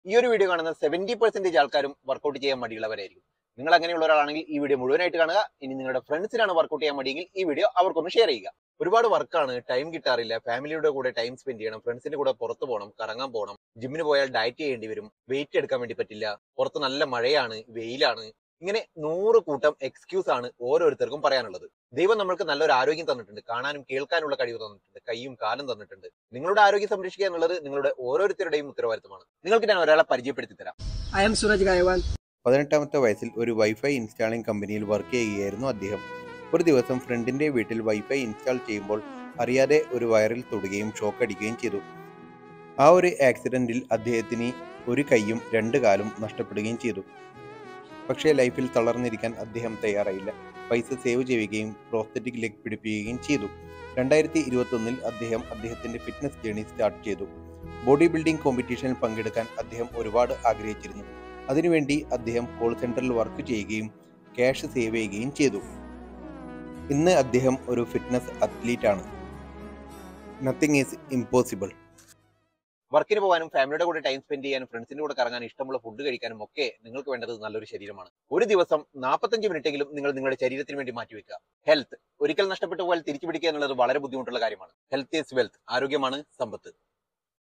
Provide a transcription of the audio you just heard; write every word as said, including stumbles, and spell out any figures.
ഈ ഒരു വീഡിയോ കാണുന്ന സെവന്റി പെർസെന്റേജ് ആൾക്കാരും വർക്കൗട്ട് ചെയ്യാൻ മടിയുള്ളവരായിരിക്കും. നിങ്ങൾ അങ്ങനെയുള്ള ഒരാളാണെങ്കിൽ ഈ വീഡിയോ മുഴുവനായിട്ട് കാണുക. ഇനി നിങ്ങളുടെ ഫ്രണ്ട്സിനാണ് വർക്കൗട്ട് ചെയ്യാൻ മടിയെങ്കിൽ ഈ വീഡിയോ അവർക്കൊന്ന് ഷെയർ ചെയ്യുക. ഒരുപാട് വർക്കാണ്, ടൈം കിട്ടാറില്ല, ഫാമിലിയുടെ കൂടെ ടൈം സ്പെൻഡ് ചെയ്യണം, ഫ്രണ്ട്സിന്റെ കൂടെ പുറത്ത് പോകണം, കറങ്ങാൻ പോകണം, ജിമ്മിന് പോയാൽ ഡയറ്റ് ചെയ്യേണ്ടി വരും, വെയിറ്റ് എടുക്കാൻ വേണ്ടി പറ്റില്ല, പുറത്ത് നല്ല മഴയാണ്, വെയിലാണ്, ഇങ്ങനെ നൂറ് കൂട്ടം എക്സ്ക്യൂസ് ആണ് ഓരോരുത്തർക്കും പറയാനുള്ളത്. ദൈവം നമ്മൾക്ക് നല്ലൊരു ആരോഗ്യം തന്നിട്ടുണ്ട്, കാണാനും കേൾക്കാനുള്ള കഴിവ് തന്നിട്ടുണ്ട്, കൈയും കാലും തന്നിട്ടുണ്ട്. നിങ്ങളുടെ ആരോഗ്യം സംരക്ഷിക്കുക എന്നുള്ളത് നിങ്ങളുടെ ഓരോരുത്തരുടെയും ഉത്തരവാദിത്തമാണ്. നിങ്ങൾക്ക് ഞാൻ ഒരാളെ പരിചയപ്പെടുത്തി തരാം. I am Suraj Gaiwan. പതിനെട്ടാമത്തെ വയസ്സിൽ ഒരു വൈഫൈ ഇൻസ്റ്റാളിംഗ് കമ്പനിയിൽ വർക്ക് ചെയ്യുകയായിരുന്നു അദ്ദേഹം. ഒരു ദിവസം ഫ്രണ്ടിന്റെ വീട്ടിൽ വൈഫൈ ഇൻസ്റ്റാൾ ചെയ്യുമ്പോൾ അറിയാതെ ഒരു വയറിൽ തൊടുകയും ഷോക്ക് അടിക്കുകയും ചെയ്തു. ആ ഒരു ആക്സിഡന്റിൽ അദ്ദേഹത്തിന് ഒരു കൈയും രണ്ട് കാലും നഷ്ടപ്പെടുകയും ചെയ്തു. പക്ഷേ ലൈഫിൽ തളർന്നിരിക്കാൻ അദ്ദേഹം തയ്യാറായില്ല. പൈസ സേവ് ചെയ്യുകയും പ്രോസ്തറ്റിക് ലെഗ് പിടിപ്പിക്കുകയും ചെയ്തു. രണ്ടായിരത്തി ഇരുപത്തി ഒന്നിൽ അദ്ദേഹം അദ്ദേഹത്തിന്റെ ഫിറ്റ്നസ് ജേണി സ്റ്റാർട്ട് ചെയ്തു. ബോഡി ബിൽഡിംഗ് കോമ്പറ്റീഷനിൽ പങ്കെടുക്കാൻ അദ്ദേഹം ഒരുപാട് ആഗ്രഹിച്ചിരുന്നു. അതിനുവേണ്ടി അദ്ദേഹം കോൾ സെന്ററിൽ വർക്ക് ചെയ്യുകയും ക്യാഷ് സേവ് ചെയ്യുകയും ചെയ്തു. ഇന്ന് അദ്ദേഹം ഒരു ഫിറ്റ്നസ് അത്ലീറ്റ് ആണ്. Nothing is impossible. വർക്കിന് പോകാനും ഫാമിലിയുടെ കൂടെ ടൈം സ്പെൻഡ് ചെയ്യാനും ഫ്രണ്ട്സിന്റെ കൂടെ കറങ്ങാനും ഇഷ്ടമുള്ള ഫുഡ് കഴിക്കാനും ഒക്കെ നിങ്ങൾക്ക് വേണ്ടത് നല്ലൊരു ശരീരമാണ്. ഒരു ദിവസം നാൽപ്പത്തഞ്ച് മിനിറ്റെങ്കിലും നിങ്ങൾ നിങ്ങളുടെ ശരീരത്തിന് വേണ്ടി മാറ്റിവെക്കുക. ഹെൽത്ത് ഒരിക്കൽ നഷ്ടപ്പെട്ടു പോയാൽ തിരിച്ചു പിടിക്കുക എന്നുള്ളത് വളരെ ബുദ്ധിമുട്ടുള്ള കാര്യമാണ്. Health is wealth. ആരോഗ്യമാണ് സമ്പത്ത്.